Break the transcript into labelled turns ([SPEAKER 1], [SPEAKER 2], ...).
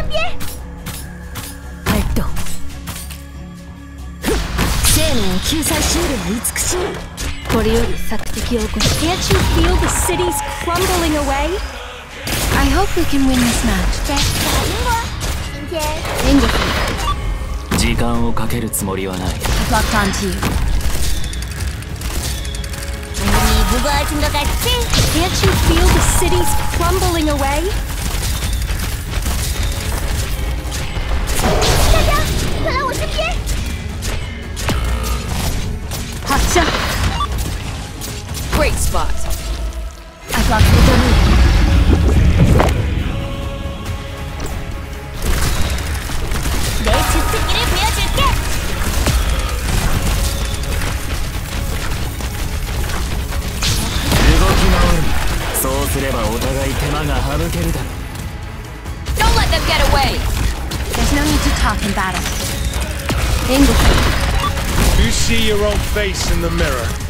[SPEAKER 1] 발동. 生命を救済しうるは美しい。これより索敵を起こし。Can't you feel the cities crumbling away? I hope we can win this match. 援護する。
[SPEAKER 2] 時間をかけるつもりはない。
[SPEAKER 1] Locked on to you. Can't you feel the cities crumbling away? Hotcha!
[SPEAKER 3] Great spot.
[SPEAKER 1] I blocked the domain.
[SPEAKER 2] そうすればお互い手間が省けるだろう。
[SPEAKER 3] Don't let them get away.
[SPEAKER 1] There's no need to talk in battle. English.
[SPEAKER 4] You see your own face in the mirror.